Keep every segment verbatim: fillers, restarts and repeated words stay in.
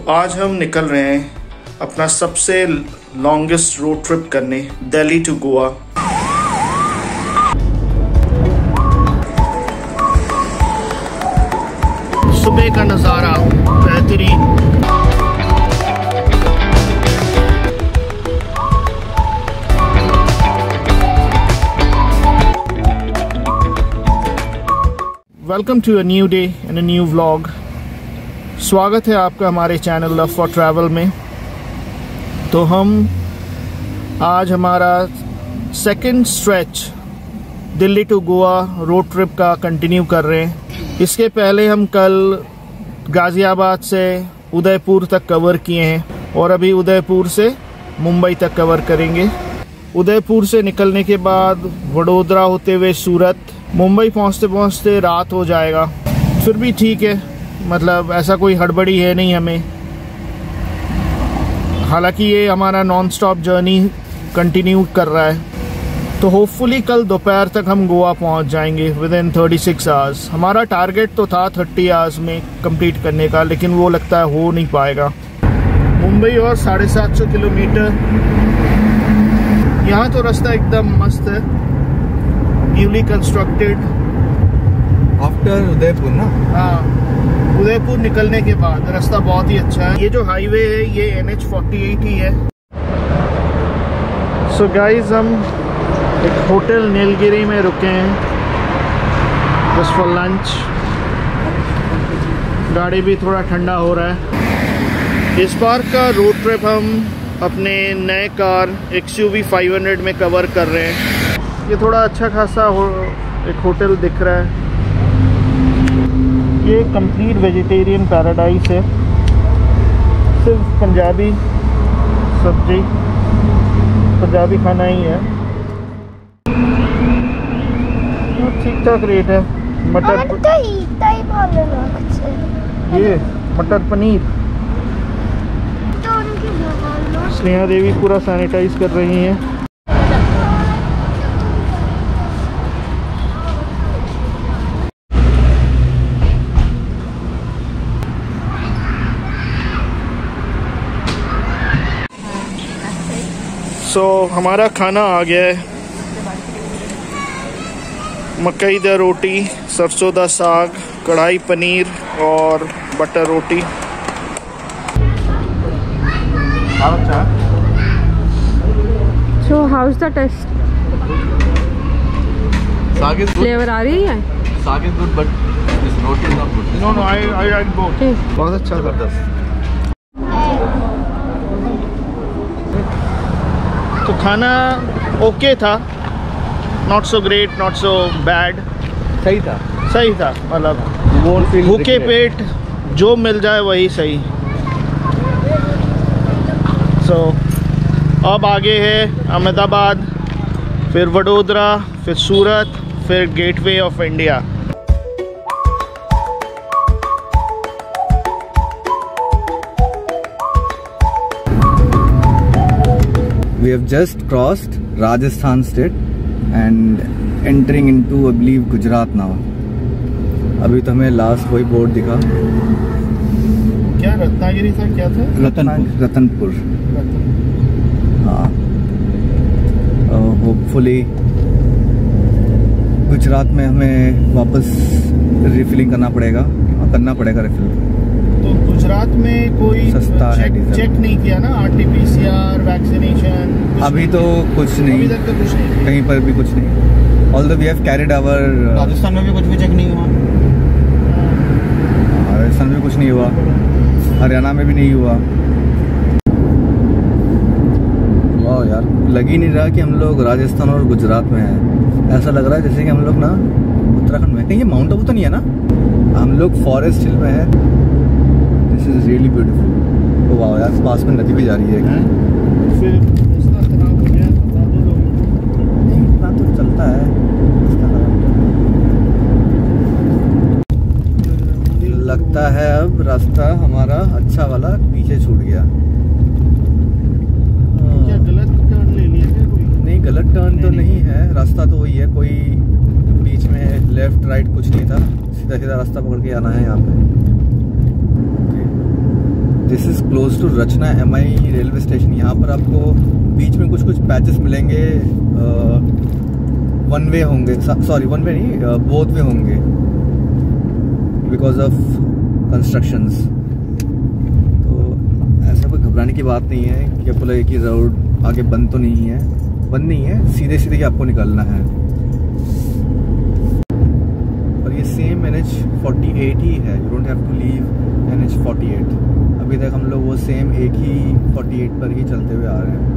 आज हम निकल रहे हैं अपना सबसे लॉन्गेस्ट रोड ट्रिप करने, दिल्ली टू गोवा। सुबह का नज़ारा बेहतरीन। Welcome to a new day and a new vlog. स्वागत है आपका हमारे चैनल लव फॉर ट्रैवल में। तो हम आज हमारा second stretch Delhi to Goa road trip का कंटिन्यू कर रहे हैं। इसके पहले हम कल गाज़ियाबाद से उदयपुर तक कवर किए हैं और अभी उदयपुर से मुंबई तक कवर करेंगे। उदयपुर से निकलने के बाद वडोदरा होते हुए सूरत, मुंबई पहुंचते पहुंचते रात हो जाएगा। फिर भी ठीक है, मतलब ऐसा कोई हड़बड़ी है नहीं हमें। हालांकि ये हमारा नॉन स्टॉप जर्नी कंटिन्यू कर रहा है, तो होपफुली कल दोपहर तक हम गोवा पहुंच जाएंगे within thirty six hours. हमारा टारगेट तो था थर्टी आवर्स में कंप्लीट करने का, लेकिन वो लगता है हो नहीं पाएगा। मुंबई और साढ़े सात सौ किलोमीटर। यहाँ तो रास्ता एकदम मस्त है, न्यूली कंस्ट्रक्टेड। आफ्टर उदयपुर ना? हाँ, उदयपुर निकलने के बाद रास्ता बहुत ही अच्छा है। ये जो हाईवे है ये एन एच फोर्टी एट ही है। सो so गाइज, हम एक होटल नीलगिरी में रुके हैं जस्ट फॉर लंच। गाड़ी भी थोड़ा ठंडा हो रहा है। इस बार का रोड ट्रिप हम अपने नए car X U V five hundred में कवर कर रहे हैं। ये थोड़ा अच्छा खासा हो, एक होटल दिख रहा है। ये कंप्लीट वेजिटेरियन पैराडाइज है, सिर्फ पंजाबी सब्जी, पंजाबी खाना ही है। ठीक ठाक रेट है। मटर ये मटर पनीर। स्नेहा देवी पूरा सैनिटाइज कर रही हैं। सो so, हमारा खाना आ गया है। मकई दा रोटी, सरसों दा साग, कढ़ाई पनीर और बटर रोटी। So how's the taste? Saag is good. Flavor आ रही है? Saag is good, but this roti is not good. No no, I I like both. बहुत अच्छा था। तो खाना ओके था, not so great, not so bad. सही था, सही था, मतलब भूखे पेट जो मिल जाए वही सही। सो so, अब आगे है अहमदाबाद, फिर वडोदरा, फिर सूरत, फिर gateway of India. We have just crossed Rajasthan state and entering into, I believe, Gujarat now. अभी तो हमें लास्ट वही बोर्ड दिखा। क्या रत्नागिरी था, क्या था? रतनपुर। रतनपुर हाँ। होपफुली गुजरात में हमें वापस रिफिलिंग करना पड़ेगा, करना पड़ेगा रिफिल। तो गुजरात में कोई सस्ता चेक, है चेक नहीं किया ना? R T P C R, vaccination अभी तो कुछ नहीं, अभी तक तो कुछ नहीं, कहीं पर भी कुछ नहीं। Although we have carried our. Rajasthan में भी कुछ भी चेक नहीं हुआ। राजस्थान में कुछ नहीं हुआ, हरियाणा में भी नहीं हुआ। वाह यार, लग ही नहीं रहा कि हम लोग राजस्थान और गुजरात में हैं। ऐसा लग रहा है जैसे कि हम लोग ना उत्तराखंड में। कहीं ये माउंट आबू तो नहीं है ना? हम लोग फॉरेस्ट हिल में हैं। This is really beautiful. वाह यार, पास में नदी भी जा रही है। फिर रास्ता खराब हो गया, बता दो लोग। नहीं, इतना तो चलता है। लगता है अब रास्ता हमारा अच्छा वाला पीछे छूट गया। क्या गलत टर्न ले लिया क्या कोई? नहीं, गलत टर्न तो नहीं है, रास्ता तो वही है। कोई बीच में लेफ्ट राइट कुछ नहीं था, सीधा सीधा रास्ता पकड़ के आना है यहाँ पे। This is close to Rachna M I railway station. यहाँ पर आपको बीच में कुछ कुछ पैचेस मिलेंगे, वन वे होंगे, सॉरी वन वे नहीं, बोथ वे होंगे बिकॉज ऑफ कंस्ट्रक्शंस। तो ऐसा कोई घबराने की बात नहीं है कि आपको लगे कि रोड आगे बंद तो नहीं है, बंद नहीं है, सीधे सीधे ही आपको निकलना है। और ये same N H forty eight ही है, you don't have to leave N H forty eight. अभी तक हम लोग वो सेम एक ही फोर्टी एट पर ही चलते हुए आ रहे हैं।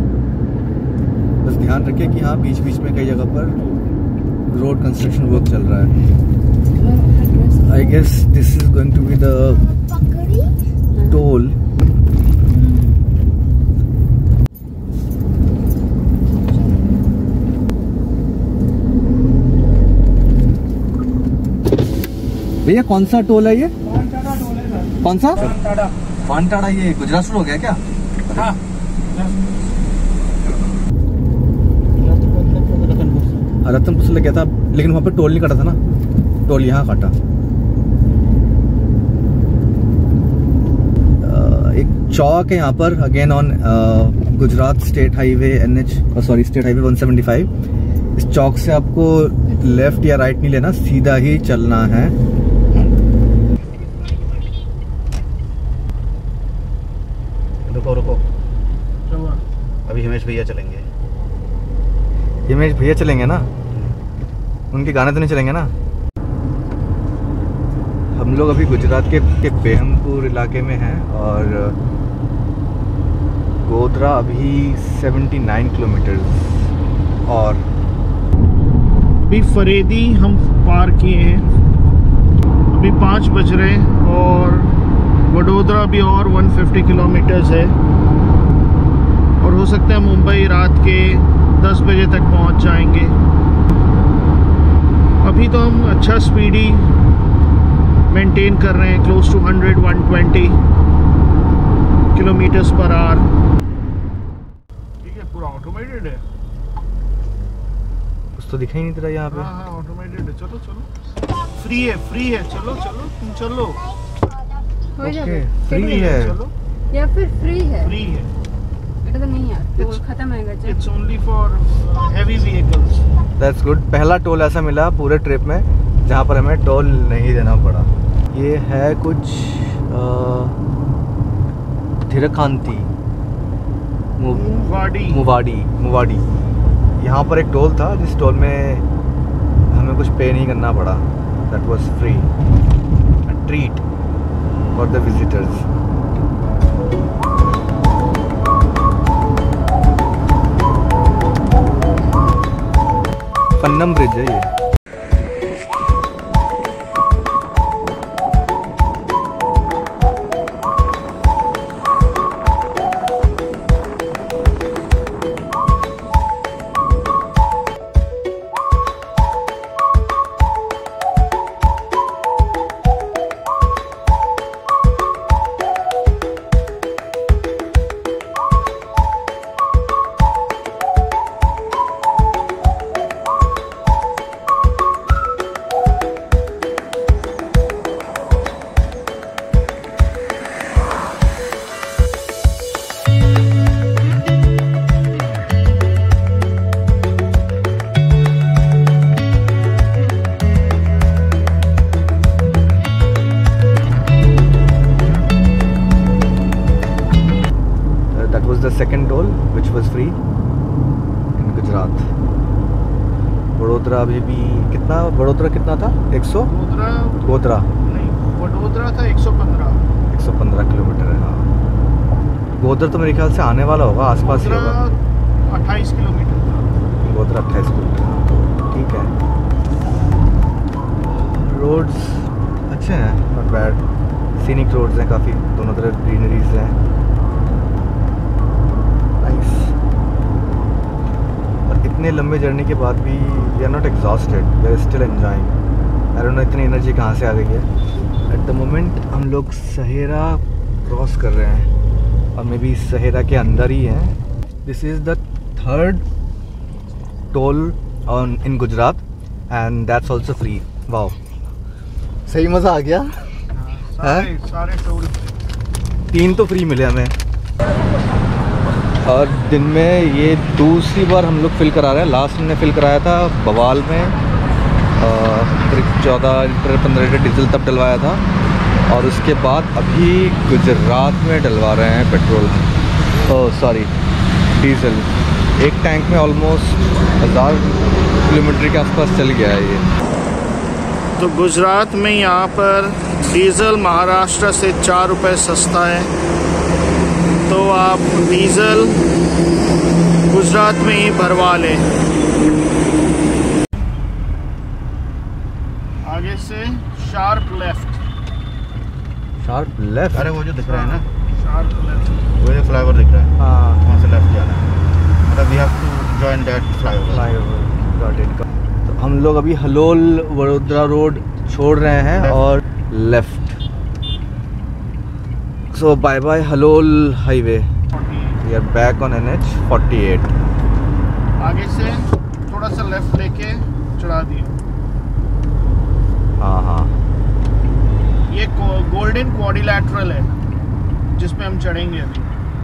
बस ध्यान रखिए कि हाँ बीच बीच में कई जगह पर रोड कंस्ट्रक्शन वर्क चल रहा है। I guess this is going to be the toll. भैया कौन सा टोल है ये? कौन सा? पानटाड़ा। ये गुजरात शुरू हो गया क्या? हाँ। रतनपुर से लग गया था, लेकिन वहाँ पे टोल नहीं कटा था ना, टोल यहाँ काटा। एक चौक है यहाँ पर, again on Gujarat state highway N H sorry state highway one seventy five. इस चौक से आपको लेफ्ट या राइट नहीं लेना, सीधा ही चलना है। रुको रुको, अभी हिमेश भैया चलेंगे। हिमेश भैया चलेंगे ना, उनके गाने तो नहीं चलेंगे ना। हम लोग अभी गुजरात के, के बेहमपुर इलाके में हैं और गोधरा अभी उन्यासी किलोमीटर। और अभी फरेदी हम पार किए हैं, अभी पाँच बज रहे हैं और वडोदरा भी और एक सौ पचास किलोमीटर्स है और हो सकता है मुंबई रात के दस बजे तक पहुंच जाएंगे। अभी तो हम अच्छा स्पीडी मेंटेन कर रहे हैं, close to hundred one twenty kilometres per hour. ठीक है, पूरा ऑटोमेटेड है, कुछ तो दिखाई नहीं दे रहा यहाँ पे। हाँ हाँ ऑटोमेटेड है। चलो चलो, फ्री है फ्री है, चलो चलो तुम चलो। ओके फ्री है चलो, या फिर फ्री है? फ्री है, तो नहीं यार, टोल खत्म है। It's only for heavy vehicles. That's good. पहला टोल ऐसा मिला पूरे ट्रिप में जहाँ पर हमें टोल नहीं देना पड़ा। ये है कुछ थिरकांती मुवाड़ी मुवाड़ी मुवाड़ी यहाँ पर एक टोल था जिस टोल में हमें कुछ पे नहीं करना पड़ा। That was free, a treat for the visitors. Pannam bridge है ये। The second toll which was free in Gujarat. Vadodara अभी भी कितना, वडोदरा कितना था? एक सौ गोधरा नहीं, वडोदरा था एक सौ पंद्रह एक सौ पंद्रह किलोमीटर है। हाँ, गोधरा तो मेरे ख्याल से आने वाला होगा, आसपास ही होगा। अट्ठाईस किलोमीटर था गोधरा, अट्ठाईस किलोमीटर। ठीक है, रोड्स अच्छे हैं, नॉट बैड। सीनिक रोड्स हैं काफ़ी, दोनों तरफ ग्रीनरीज हैं। और इतने लंबे जर्नी के बाद भी we are not exhausted, we are still enjoying. I don't know इतनी एनर्जी कहाँ से आ गई है। एट द मोमेंट हम लोग सहेरा क्रॉस कर रहे हैं और मे बी सहेरा के अंदर ही हैं। This is the third toll on in Gujarat and that's also free. Wow, सही मज़ा आ गया। सारे, सारे टोल तीन तो फ्री मिले हमें। और दिन में ये दूसरी बार हम लोग फिल करा रहे हैं। लास्ट हमने फिल कराया था बवाल में, करीब चौदह लीटर पंद्रह लीटर डीजल तब डलवाया था। और उसके बाद अभी गुजरात में डलवा रहे हैं पेट्रोल, ओह सॉरी डीजल। एक टैंक में ऑलमोस्ट हज़ार किलोमीटर के आसपास चल गया है ये। तो गुजरात में यहाँ पर डीज़ल महाराष्ट्र से चार रुपये सस्ता है, तो आप डीज़ल गुजरात में ही भरवा लें। आगे से शार्प लेफ्ट। Sharp left? अरे वो जो दिख रहा है ना, शार्प लेफ्ट, वो जो फ्लाईओवर दिख रहा है, हाँ वहाँ से लेफ्ट जाना है। मतलब we have to join that flyover. Flyover. तो हम लोग अभी हलोल वडोदरा रोड छोड़ रहे हैं और left. So bye bye Halol highway. We are back on N H forty eight. आगे से थोड़ा सा लेफ्ट लेके चढ़ा दिया। हाँ हाँ, ये गोल्डन क्वाड्रिलैटरल है जिसमें हम चढ़ेंगे अभी।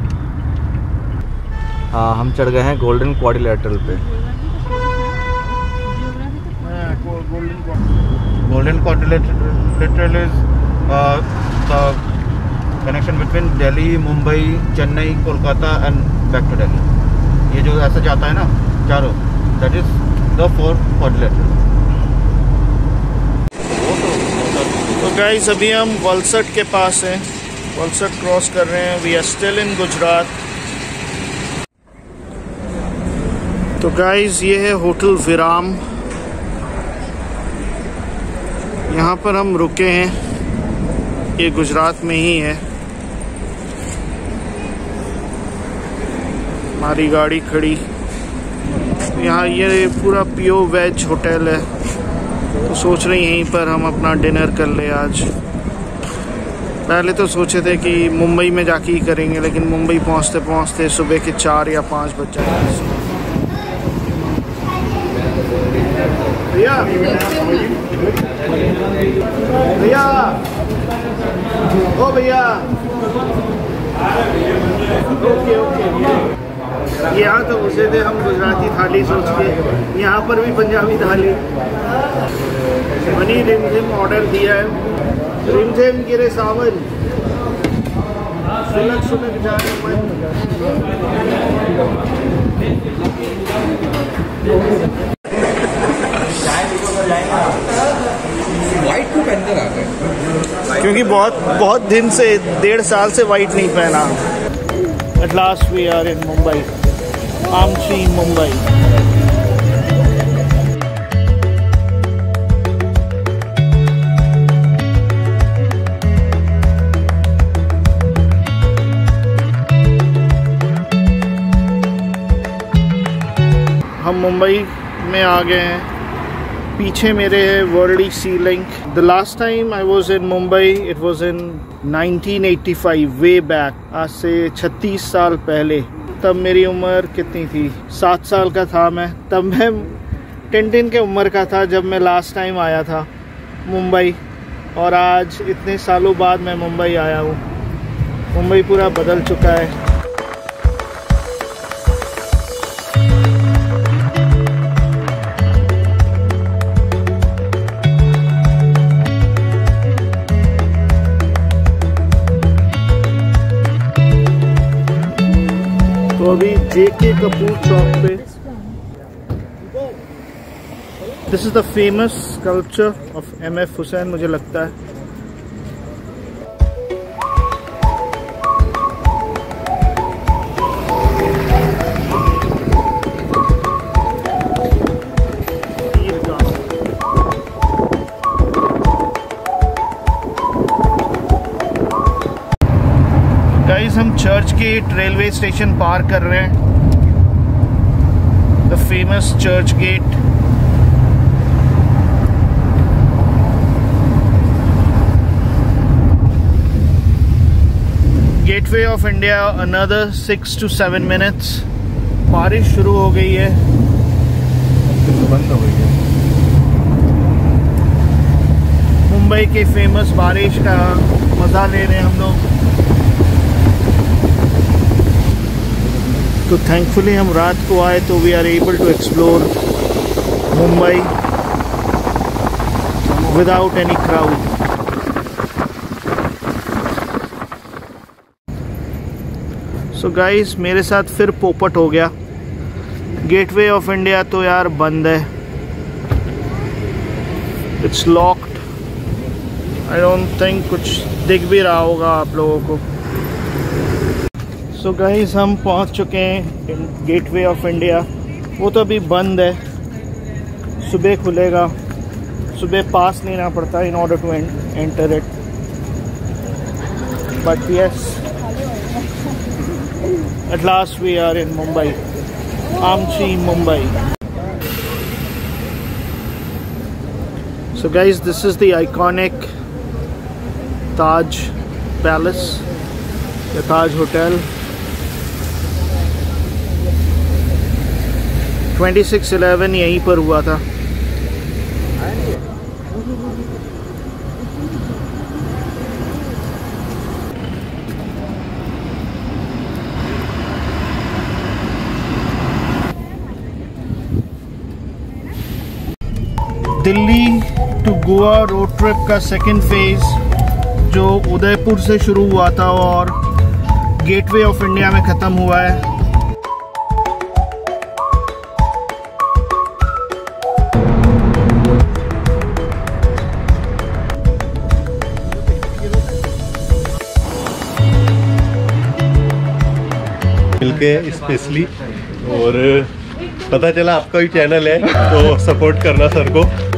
हाँ हम चढ़ गए हैं गोल्डन क्वाड्रिलैटरल पे। Golden Golden Quadrilateral is uh, the connection between Delhi, Mumbai, Chennai, Kolkata and back to Delhi. ये जो ऐसा जाता है ना चारों, that is the four quadrilateral. तो गाइस अभी हम वलसड के पास हैं, वलसड क्रॉस कर रहे हैं। We are still in Gujarat. तो गाइस ये है होटल विराम, यहाँ पर हम रुके हैं। ये गुजरात में ही है। हमारी गाड़ी खड़ी यहाँ। ये पूरा प्योर वेज होटल है, तो सोच रहे यहीं पर हम अपना डिनर कर ले आज। पहले तो सोचे थे कि मुंबई में जाके ही करेंगे, लेकिन मुंबई पहुँचते पहुँचते सुबह के चार या पाँच बज जाएंगे। भैया भैया ओ भैया, ओके ओके। यहाँ तो उसे थे हम गुजराती थाली सोच के, यहाँ पर भी पंजाबी थाली। मनी रिमझिम ऑर्डर दिया है। रिमझिम गिरे सावन, सुलग सुलग जाने मन। वाइट को पहनकर आ गए क्योंकि बहुत बहुत दिन से, डेढ़ साल से वाइट नहीं पहना। At last we are in Mumbai, आमची मुंबई। हम मुंबई में आ गए हैं। पीछे मेरे है Worli sea link. The last time I was in Mumbai it was in nineteen eighty five, way back, आज से छत्तीस साल पहले। तब मेरी उम्र कितनी थी? सात साल का था मैं। तब मैं टिनटिन के उम्र का था जब मैं लास्ट टाइम आया था मुंबई। और आज इतने सालों बाद मैं मुंबई आया हूँ। मुंबई पूरा बदल चुका है। तो अभी जेके कपूर चौक पे, this is the famous sculpture of M F Husain, मुझे लगता है। गाइस हम चर्च गेट रेलवे स्टेशन पार कर रहे हैं, the famous Churchgate. Gateway of India, another six to seven minutes. बारिश शुरू हो गई है, बंद हो गई है। मुंबई के फेमस बारिश का मजा ले रहे हैं हम लोग। तो थैंकफुली हम रात को आए तो we are able to explore Mumbai without any crowd. So guys, मेरे साथ फिर पोपट हो गया। गेटवे ऑफ इंडिया तो यार बंद है, it's locked. I don't think कुछ दिख भी रहा होगा आप लोगों को। सो गाइस, हम पहुंच चुके हैं गेटवे ऑफ इंडिया। वो तो अभी बंद है, सुबह खुलेगा। सुबह पास लेना पड़ता है in order to enter it, but yes, at last we are in Mumbai, आमची Mumbai. So guys, this is the iconic Taj Palace, the Taj Hotel. twenty-six eleven यहीं पर हुआ था। Delhi to Goa road trip का सेकेंड फेज जो उदयपुर से शुरू हुआ था और गेटवे ऑफ इंडिया में ख़त्म हुआ है। मिलके स्पेशली, और पता चला आपका भी चैनल है तो सपोर्ट करना सर को।